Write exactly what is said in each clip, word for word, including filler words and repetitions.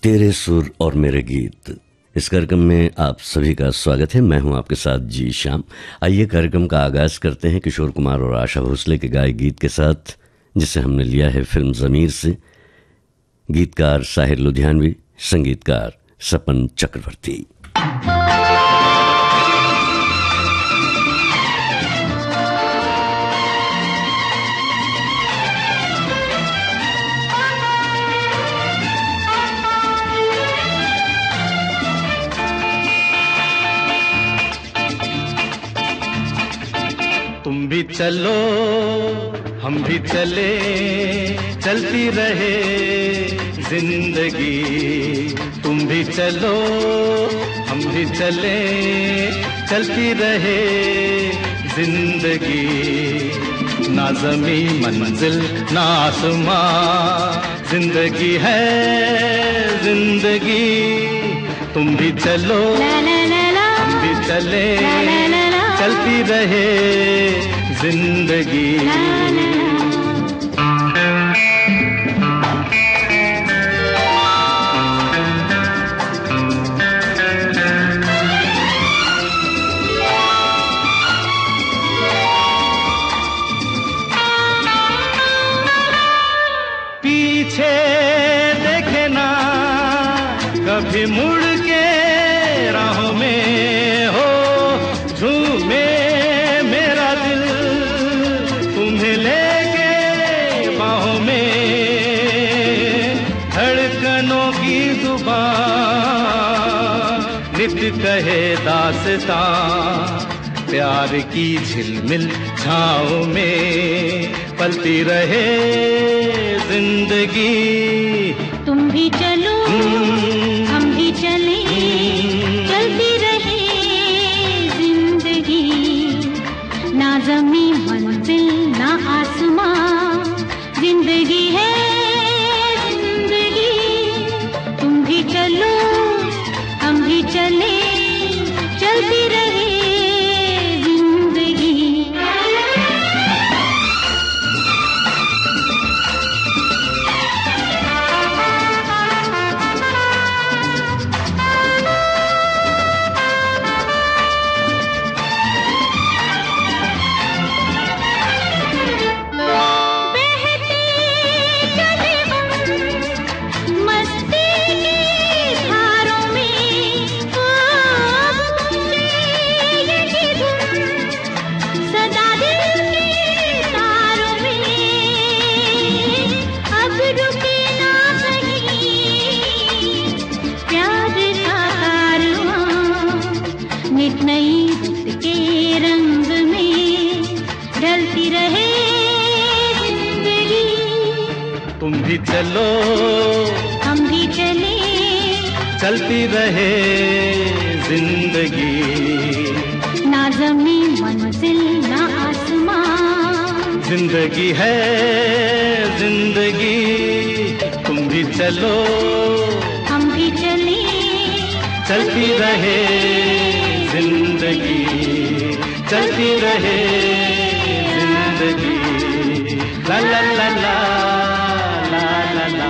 तेरे सुर और मेरे गीत, इस कार्यक्रम में आप सभी का स्वागत है। मैं हूं आपके साथ जी श्याम। आइए कार्यक्रम का आगाज करते हैं किशोर कुमार और आशा भोसले के गाए गीत के साथ, जिसे हमने लिया है फिल्म ज़मीर से। गीतकार साहिर लुधियानवी, संगीतकार सपन चक्रवर्ती। तुम भी चलो हम भी चले, चलती रहे जिंदगी। तुम भी चलो हम भी चले, चलती रहे जिंदगी। ना ज़मीं मंजिल ना आसमां, जिंदगी है जिंदगी। तुम भी चलो हम भी चले, चलती रहे जिंदगी। पीछे देखे ना कभी मुड़ के, राहों में हो झूमे मेरा दिल, तुम्हें लेके बाहों में। धड़कनों की जुबान नित कहे दास्तां, प्यार की झिलमिल छाँव में पलती रहे जिंदगी। तुम भी चलो हम भी चले, चलती रहे जिंदगी। ना ज़मीं मंजिल ना आसमां, जिंदगी है जिंदगी। तुम भी चलो हम भी चले, चलती रहे जिंदगी। तुम भी चलो हम भी चले, चलती रहे जिंदगी। ना ज़मीं मंजिल ना आसमां, जिंदगी है जिंदगी। तुम भी चलो हम भी चले, चलती रहे जिंदगी, चलती रहे जिंदगी। ला ला ला ला ला ला ला।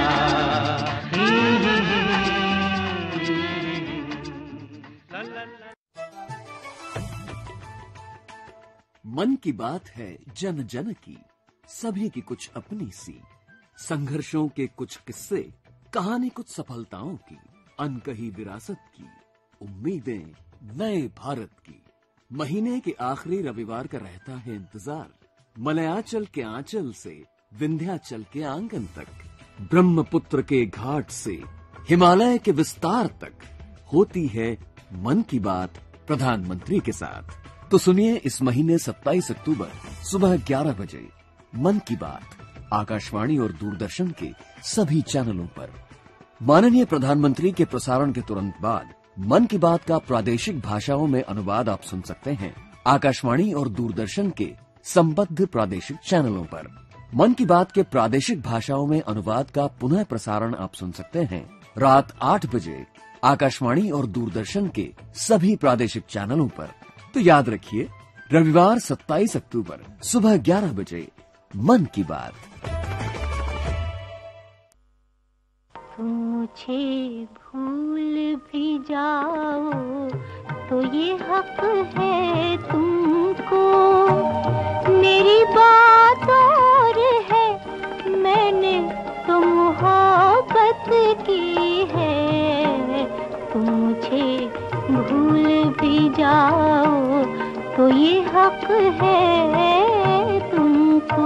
मन की बात है जन जन की, सभी की कुछ अपनी सी। संघर्षों के कुछ किस्से, कहानी कुछ सफलताओं की, अनकही विरासत की, उम्मीदें नए भारत की। महीने के आखिरी रविवार का रहता है इंतजार, मलयाचल के आंचल से विंध्याचल के आंगन तक, ब्रह्मपुत्र के घाट से हिमालय के विस्तार तक होती है मन की बात प्रधानमंत्री के साथ। तो सुनिए इस महीने सत्ताईस अक्टूबर सुबह ग्यारह बजे मन की बात आकाशवाणी और दूरदर्शन के सभी चैनलों पर। माननीय प्रधानमंत्री के प्रसारण के तुरंत बाद मन की बात का प्रादेशिक भाषाओं में अनुवाद आप सुन सकते हैं आकाशवाणी और दूरदर्शन के संबद्ध प्रादेशिक चैनलों पर। मन की बात के प्रादेशिक भाषाओं में अनुवाद का पुनः प्रसारण आप सुन सकते हैं रात आठ बजे आकाशवाणी और दूरदर्शन के सभी प्रादेशिक चैनलों पर। तो याद रखिए, रविवार सत्ताईस अक्टूबर सुबह ग्यारह बजे मन की बात। मुझे भूल भी जाओ तो ये हक है तुमको। मेरी बात और है, मैंने तो मोहब्बत की है। तुम मुझे भूल भी जाओ तो ये हक है तुमको।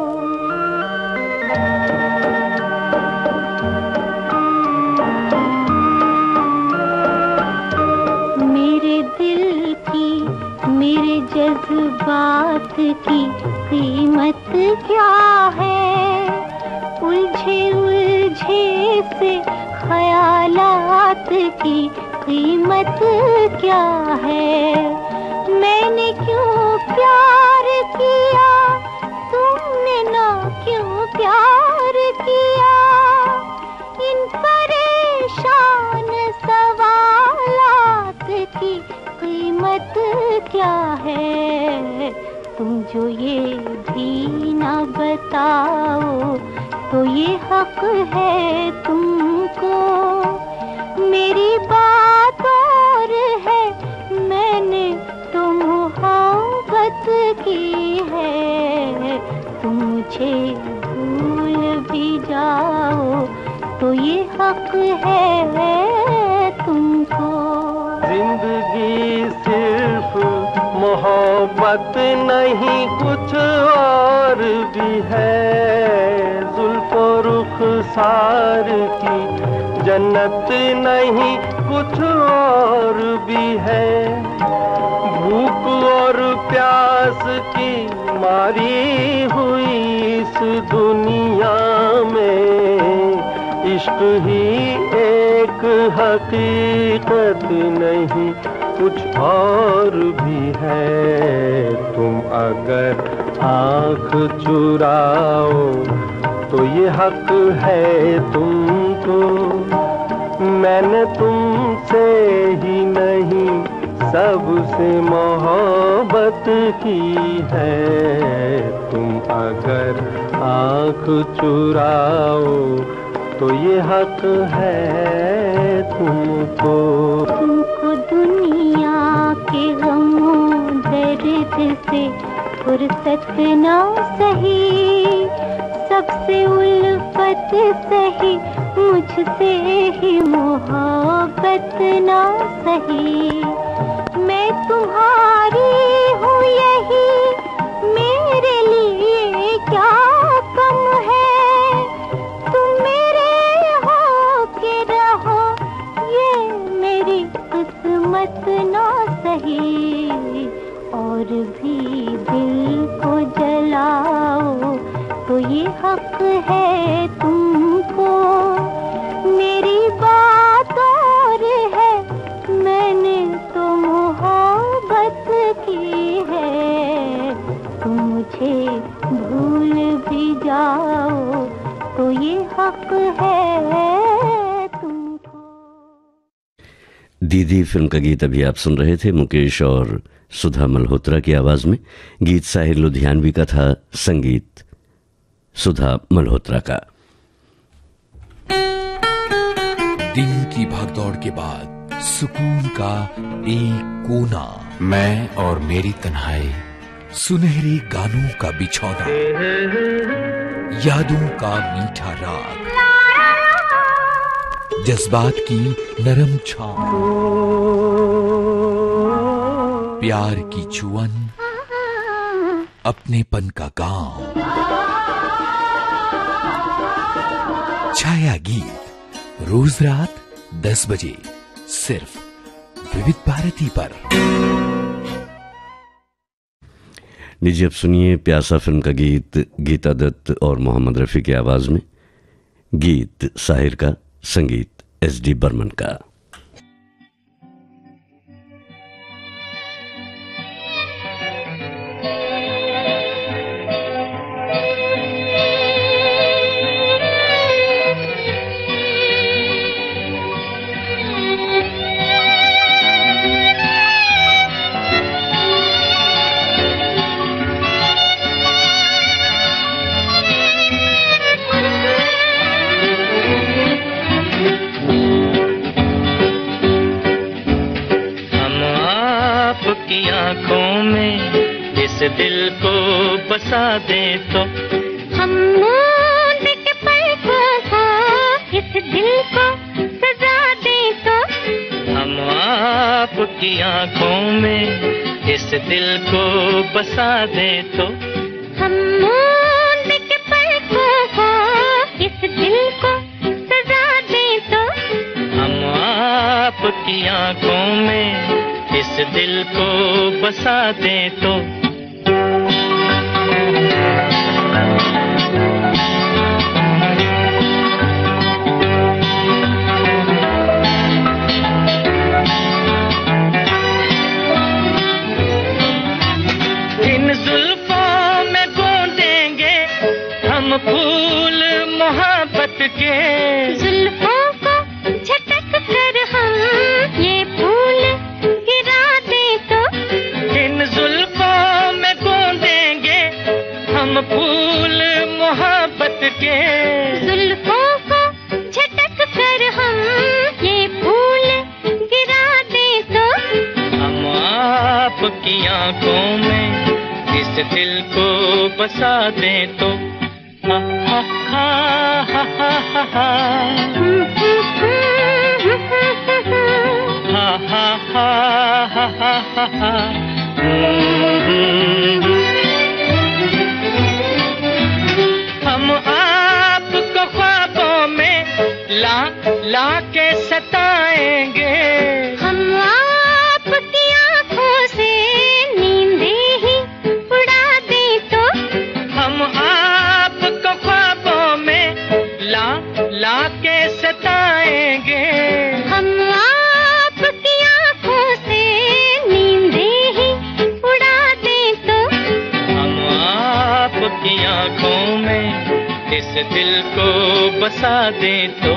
मेरे दिल की, मेरे जज्बात की कीमत क्या है? उलझे उलझे से ख्यालात की कीमत क्या है? मैंने क्यों प्यार किया, तुमने ना क्यों प्यार किया? इन परेशान सवालात की कीमत क्या है? तुम जो ये भी ना बताओ तो ये हक है तुमको। मेरी बात और है, मैंने तो मोहब्बत की है। तुम मुझे भूल भी जाओ तो ये हक है तुमको। जिंदगी सिर्फ मोहब्बत नहीं, कुछ और भी है। जुल्फ़ो रुख़सार की जन्नत नहीं, कुछ और भी है। भूख और प्यास की मारी हुई इस दुनिया में इश्क ही एक हकीकत नहीं, कुछ और भी है। तुम अगर आँख चुराओ तो ये हक है तुमको। मैंने तुमसे ही नहीं, सबसे मोहब्बत की है। तुम अगर आँख चुराओ तो ये हक है तुमको। तुमको दुनिया के गमों दर्द से फुर्सत ना सही, सबसे उल्फत सही, मुझसे ही मोहब्बत ना सही। मैं तुम्हारी हूँ यही, मेरे लिए क्या कम है? तुम मेरे हो के रहो, ये मेरी किस्मत ना सही। और भी दिल को जलाओ तो ये हक है तुमको। मेरी बात और है, मैंने तो मोहब्बत की है। तुम मुझे भूल भी जाओ तो ये हक है तुमको। दीदी फिल्म का गीत अभी आप सुन रहे थे मुकेश और सुधा मल्होत्रा की आवाज में। गीत साहिर लुधियानवी का था, संगीत सुधा मल्होत्रा का। दिन की भागदौड़ के बाद सुकून का एक कोना, मैं और मेरी तन्हाई, सुनहरे गानों का बिछौना, यादों का मीठा राग, जज्बात की नरम छाप, प्यार की चुअन, अपनेपन का गांव। छाया गीत रोज रात दस बजे सिर्फ विविध भारती पर। लीजिए अब सुनिए प्यासा फिल्म का गीत, गीता दत्त और मोहम्मद रफी की आवाज में। गीत साहिर का, संगीत एस डी बर्मन का। दिल को बसा दे तो हम मूंद के पलकों को इस दिल को सजा दे तो हम आपकी आंखों में इस दिल को बसा दे तो हम मूंद के पलकों को इस दिल को सजा दे तो हम आपकी आंखों में इस दिल को बसा दे तो फूल मोहब्बत के जुल्फों को झटक कर हम ये फूल गिरा दे तो इन जुल्फों में गूंदेंगे हम फूल मोहब्बत के जुल्फों को झटक कर हम ये फूल गिरा दे तो हम आपकी आंखों में इस दिल को बसा दे तो हा हा हा हा हा हा हा हा हा हा हा हम आपको ख्वाबों में ला ला के सताएंगे हम आपकी आंखों से नींदे ही उड़ा दे तो हम आपको ख्वाबों में ला ला के सताएंगे हम आपकी आंखों से नींदे ही उड़ा दे तो हम आपकी आंखों में इस दिल को बसा दे तो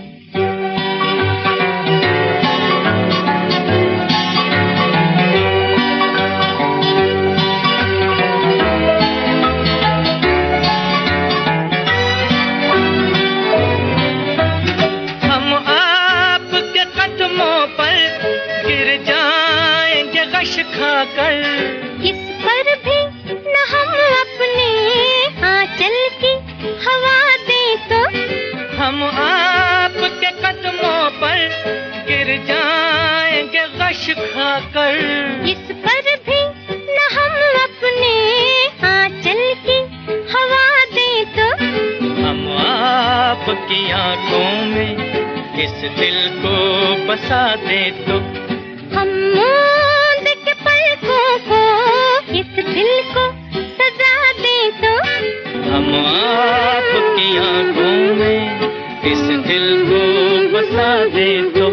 खाकर इस पर भी न हम अपने आंचल की हवा दे तो हम आपके कदमों पर गिर जाएंगे गश खाकर इस पर भी न हम अपने आंचल की हवा दे तो हम आपकी आंखों में इस दिल को बसा दे तो हम इस दिल को सजा दे तो हम आपकी आंखों में इस दिल को बसा दे तो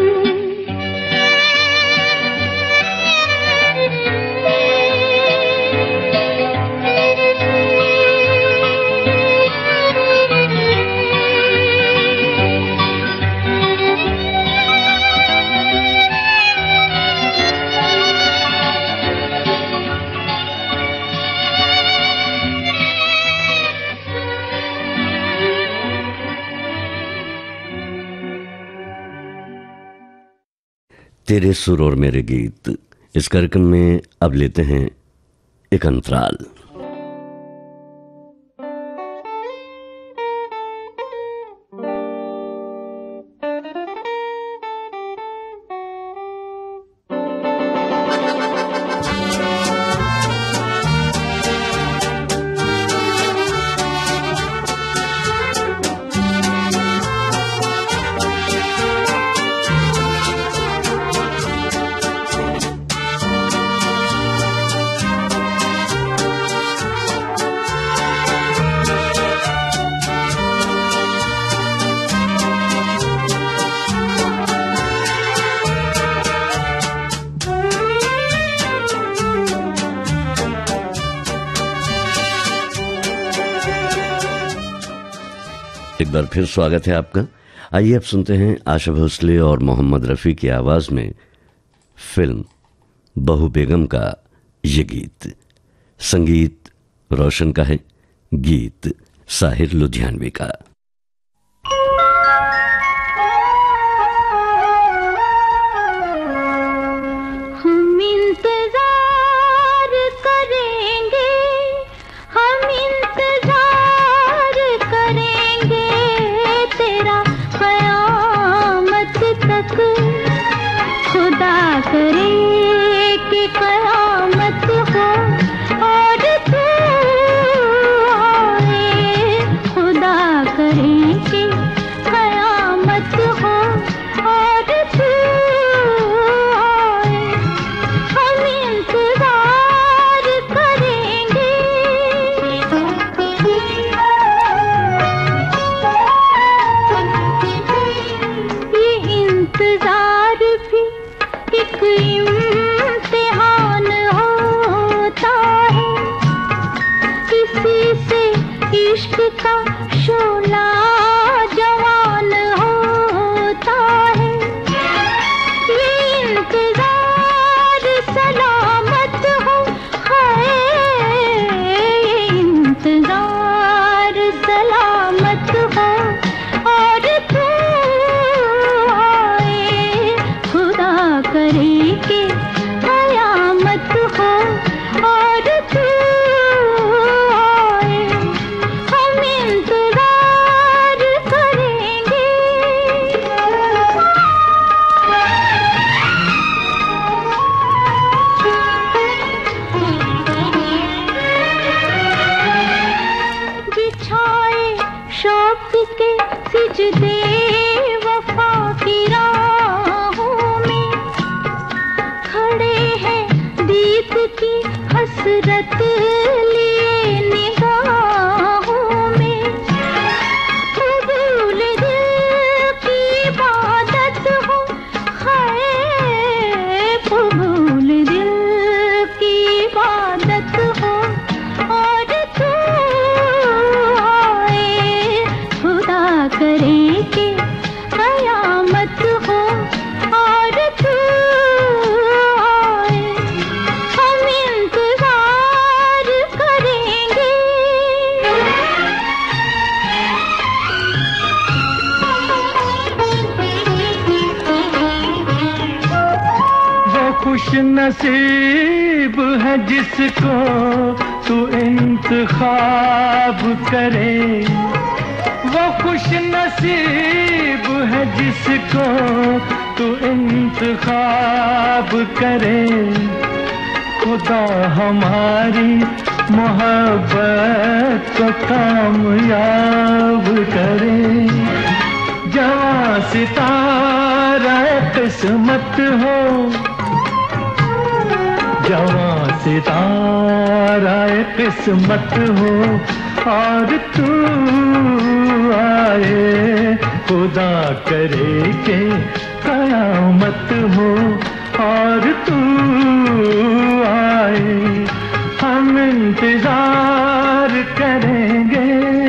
तेरे सुर और मेरे गीत, इस कार्यक्रम में अब लेते हैं एक अंतराल। एक बार फिर स्वागत है आपका। आइए अब सुनते हैं आशा भोसले और मोहम्मद रफ़ी की आवाज में फिल्म बहू बेगम का ये गीत। संगीत रोशन का है, गीत साहिर लुधियानवी का। हम इंतजार करेंगे नसीब है जिसको तू इंतखाब करे, वो खुश नसीब है जिसको तू इंतखाब करे। खुदा हमारी मोहब्बत को कामयाब करे। जवां सितारा किस्मत हो, जवां सितारा किस्मत हो, और तू आए खुदा करे के कयामत हो, और तू आए हम इंतजार करेंगे।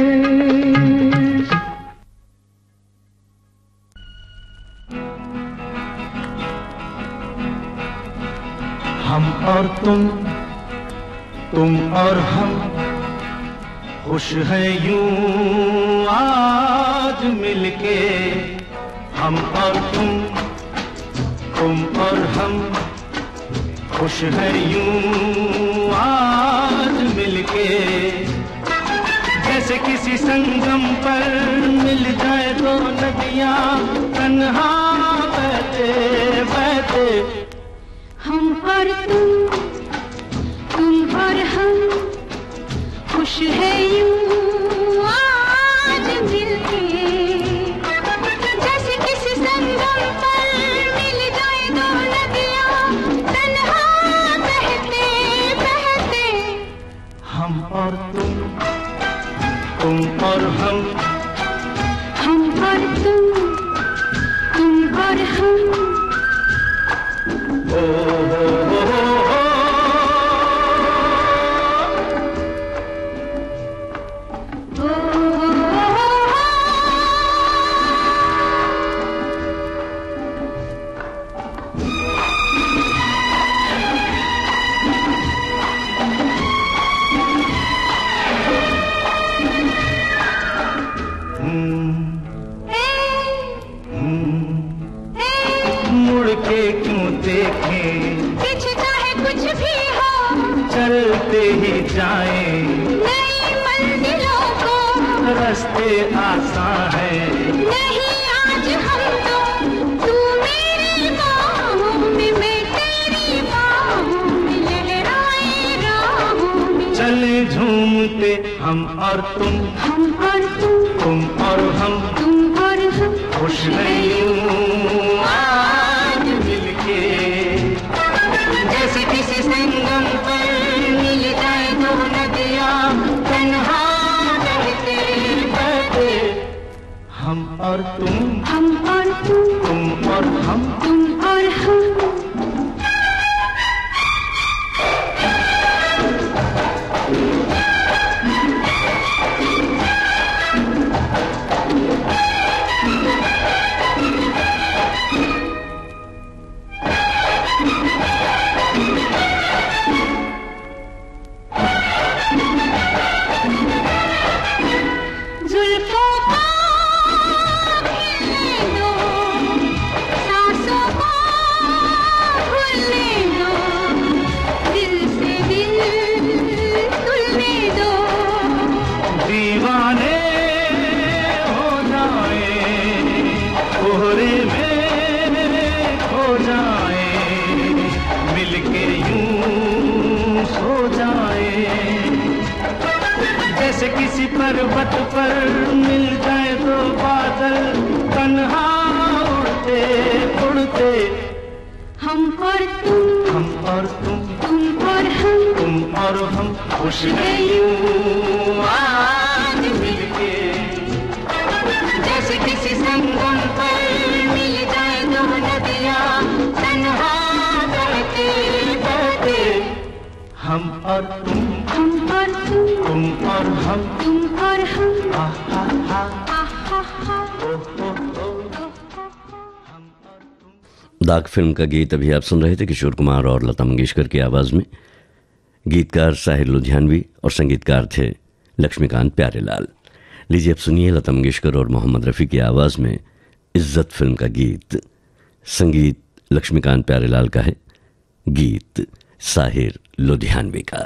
हम और तुम, तुम और हम, खुश है यूं आज मिलके। हम और तुम, तुम और हम, खुश है यूं आज मिलके। जैसे किसी संगम पर मिल जाए दो नदियां तन्हा बहते बहते। हम और तुम, तुम और हम, खुश है यूं आज मिलके। जैसे किसी संगम पर मिल जाए दो नदियां तन्हा बहते बहते। हम और तुम, तुम और हम, हम और तुम, तुम और हम। ओ हो हो हो हो। मुड़ के क्यों देखें, पीछे चाहे कुछ भी हो, चलते ही जाएं। नई मंजिलों को रास्ते आसान है, नहीं आज हम तो। तू मेरी बाहों में, मैं तेरी बाहों में, लहराए राहों में। चले झूमते हम और तुम, हम और तुम, तुम और हम, तुम और हम, खुश है यूं आज मिलके। जैसे किसी संगम पर मिल जाए दो नदियां तन्हा बहते बहते। हम और तुम, हम और तुम, तुम और हम, तुम और हम। जुल्फों को खिलने दो, सांसों को बादल तन्हा उड़ते उड़ते, हम और तुम, हम और तुम, तुम और हम, तुम और हम खुश यूं आज मिलके। जैसे किसी संगम पर मिल जाए दो नदियाँ तन्हा बहते बहते, हम और तुम, हम और तुम, तुम और हम, तुम और हम, हा हा हा, आहा हा, ओ ओ ओ। दाग फिल्म का गीत अभी आप सुन रहे थे किशोर कुमार और लता मंगेशकर की आवाज में। गीतकार साहिर लुधियानवी और संगीतकार थे लक्ष्मीकांत प्यारेलाल। लीजिए अब सुनिए लता मंगेशकर और मोहम्मद रफ़ी की आवाज में इज्जत फिल्म का गीत। संगीत लक्ष्मीकांत प्यारेलाल का है, गीत साहिर लुधियानवी का।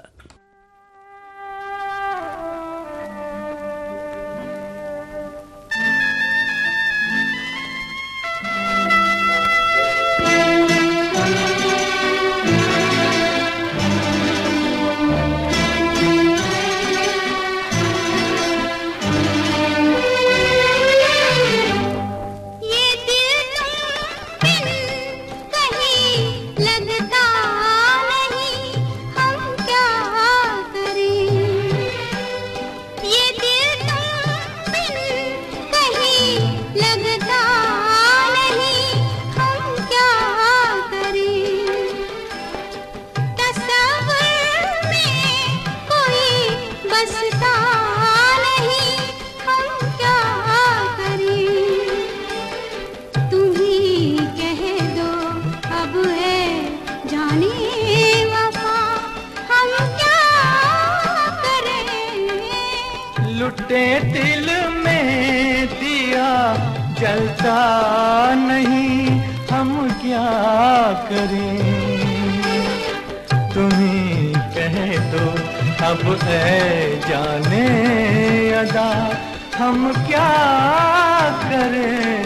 लुटे दिल में दिया जलता नहीं, हम क्या करें। तुम्ही कह दो अब है जाने अदा, हम क्या करें।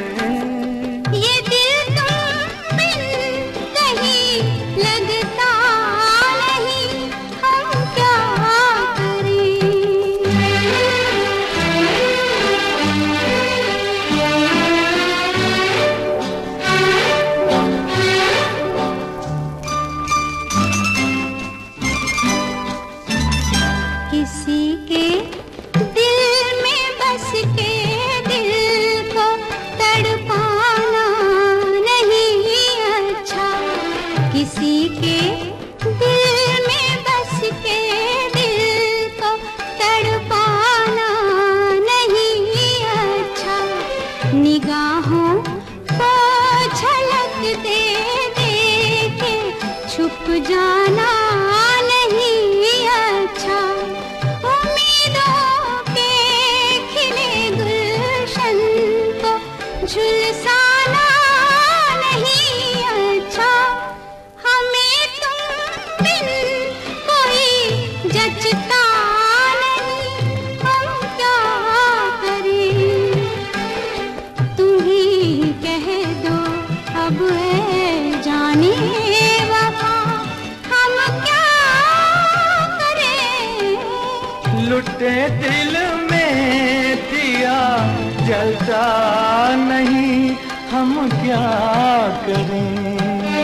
लुटे दिल में दिया जलता नहीं, हम क्या करें।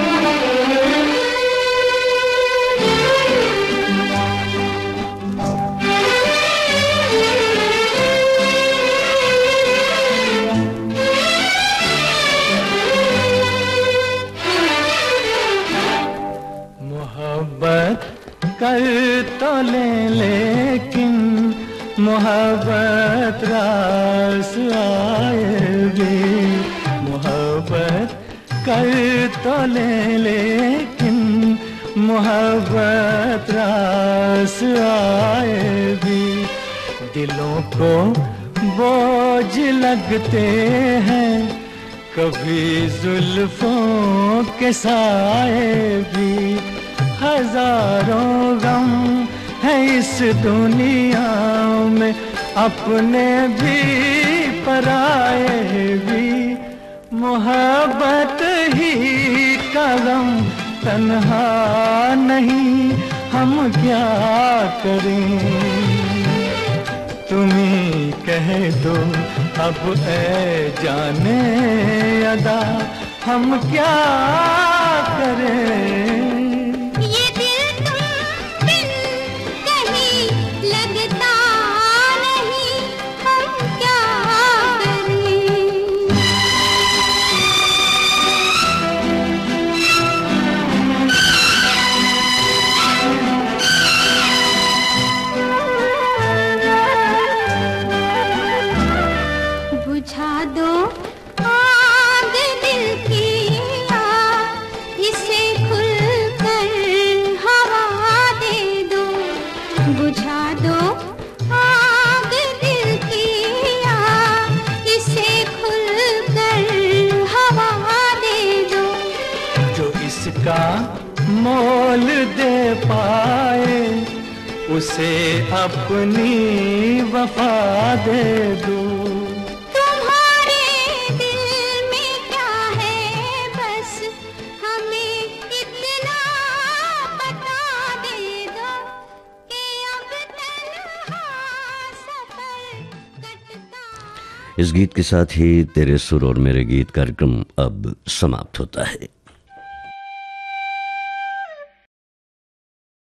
मोहब्बत कर तो ले लेकिन मोहब्बत रास आए भी। मोहब्बत कर तो ले लेकिन मोहब्बत रास आए भी। दिलों को बोझ लगते हैं कभी जुल्फों के साए भी। हजारों गम है इस दुनिया में, अपने भी पराए भी। मोहब्बत ही का गम तन्हा नहीं, हम क्या करें। तुम्ही कह दो अब ऐ जाने अदा हम क्या करें। ये दिल तुम बिन कहीं लगता नहीं, हम क्या करें। बुझा दो आग दिल की, इसे खुलकर हवा दे दो। बुझा दो आग दिल की, इसे खुलकर हवा दे दो। जो इसका मोल दे पाए उसे अपनी वफा दे दो। तुम्हारे दिल में क्या है बस हमें इतना बता दे दो कि अब तन्हा सफर कटता। इस गीत के साथ ही तेरे सुर और मेरे गीत कार्यक्रम अब समाप्त होता है।